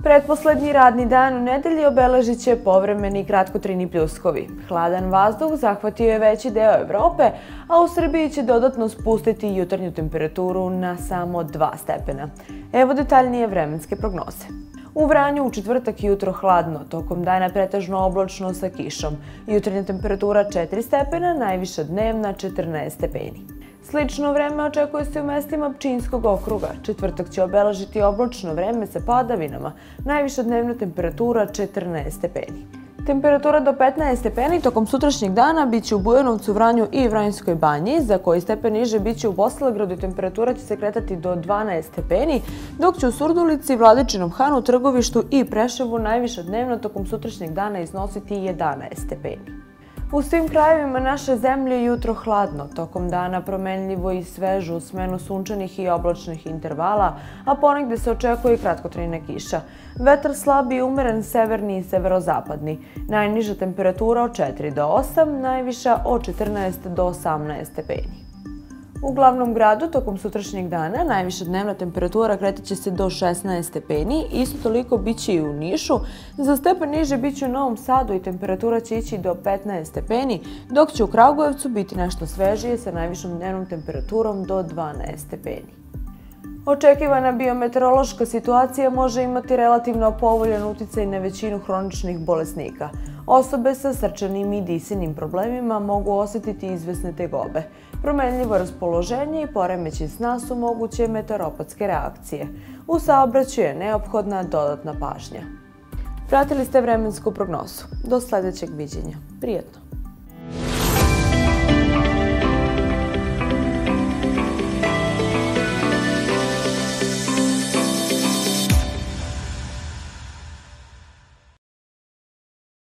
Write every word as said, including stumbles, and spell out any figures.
Pretposlednji radni dan u nedelji obeležit će povremeni kratkotrajni pljuskovi. Hladan vazduh zahvatio je veći deo Evrope, a u Srbiji će dodatno spustiti jutarnju temperaturu na samo dva stepena. Evo detaljnije vremenske prognoze. U Vranju u četvrtak jutro hladno, tokom dana pretežno oblačno sa kišom. Jutarnja temperatura četiri stepena, najviša dnevna četrnaest stepeni. Slično vreme očekuje se u mestima Pčinjskog okruga. Četvrtak će obeležiti oblačno vreme sa padavinama, najviša dnevna temperatura četrnaest stepeni. Temperatura do petnaest stepeni tokom sutrašnjeg dana biće u Bujanovcu, Vranju i Vranjskoj banji, za koji stepen niže biće u Bosilegradu i temperatura će se kretati do dvanaest stepeni, dok će u Surdulici, Vladičinom Hanu, Trgovištu i Preševu najviša dnevna tokom sutrašnjeg dana iznositi jedanaest stepeni. U svim krajevima naše zemlje jutro hladno, tokom dana promenljivo i svežo u smenu sunčanih i oblačnih intervala, a ponegde se očekuje i kratkotrajna kiša. Vetar slab i umeren severni i severozapadni. Najniža temperatura od četiri do osam, najviša od četrnaest do osamnaest stepeni. U glavnom gradu tokom sutrašnjeg dana najviša dnevna temperatura kretaće se do šesnaest stepeni, isto toliko biće i u Nišu. Za stepen niže biće u Novom Sadu i temperatura će ići do petnaest stepeni, dok će u Kragujevcu biti nešto svežije sa najvišom dnevnom temperaturom do dvanaest stepeni. Očekivana biometeorološka situacija može imati relativno povoljan uticaj na većinu hroničnih bolesnika. Osobe sa srčanim i disenim problemima mogu osjetiti izvesne tegobe. Promenljivo raspoloženje i poremećaj sna su moguće meteoropatske reakcije. U saobraćaju je neophodna dodatna pažnja. Pratili ste vremensku prognozu. Do sledećeg viđenja. Prijetno!